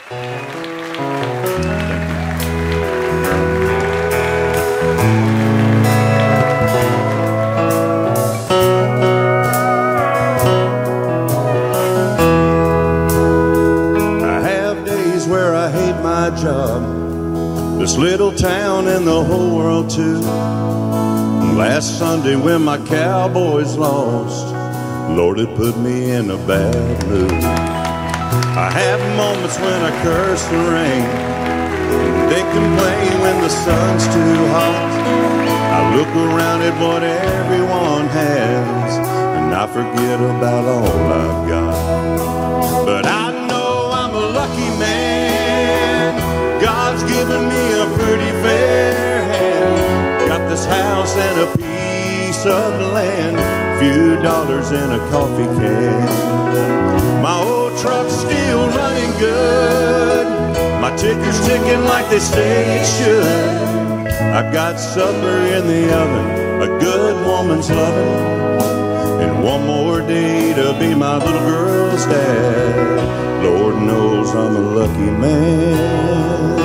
Job, this little town and the whole world too. Last Sunday when my Cowboys lost, Lord, it put me in a bad mood. I have moments when I curse the rain, they complain when the sun's too hot. I look around at what everyone has and I forget about all I've got. But I know I'm a lucky man. God's given me a pretty fair hand. Got this house and a piece of land, few dollars in a coffee can. My old truck's still running good, my ticker's ticking like they say it should. I've got supper in the oven, a good woman's loving, and one more day to be my little girl's dad. Lord knows I'm a lucky man.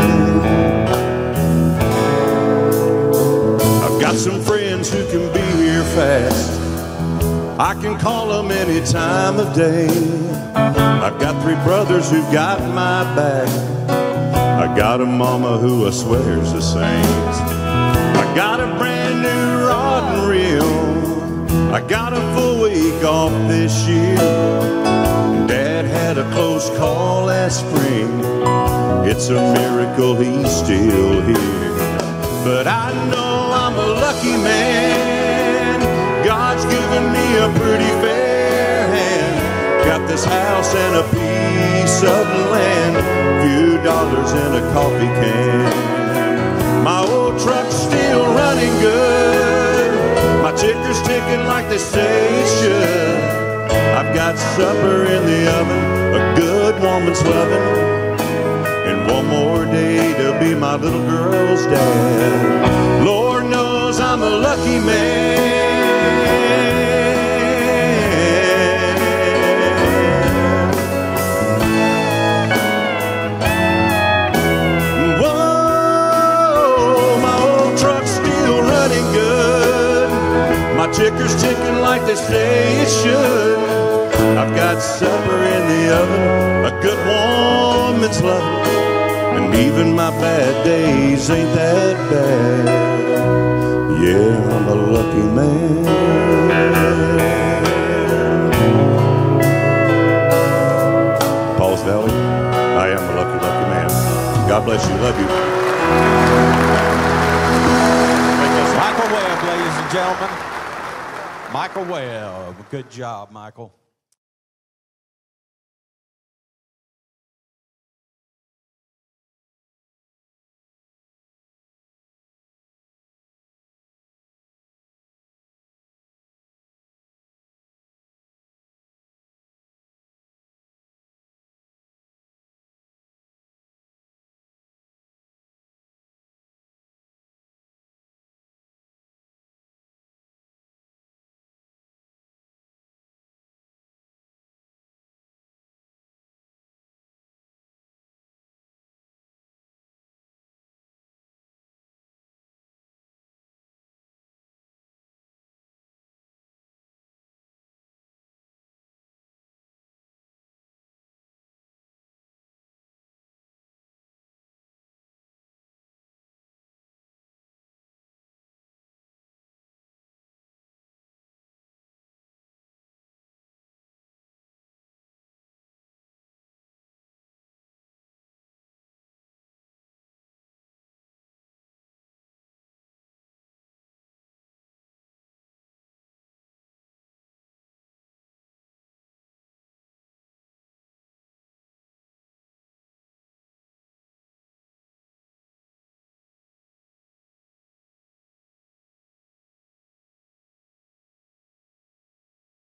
I've got some friends who can be here fast, I can call them any time of day. I've got 3 brothers who've got my back, I got a mama who I swear's the saint. I got a brand new rod and reel, I got a full week off this year. Dad had a close call last spring, it's a miracle he's still here. But I know I'm a lucky man, God's given me a pretty fair hand. Got this house and a piece of land, few dollars in a coffee can. My old truck's still running good, my ticker's ticking like they say it should. I've got supper in the oven, a good woman's loving, and one more day to be my little girl's dad. Lord knows I'm a lucky man. Whoa, my old truck's still running good, my ticker's ticking like they say it should. I've got supper in the oven, a good woman's loving, and even my bad days ain't that bad. Yeah, I'm a lucky man. Paul's Valley, I am a lucky, lucky man. God bless you, love you. Michael Webb, ladies and gentlemen. Michael Webb, good job, Michael.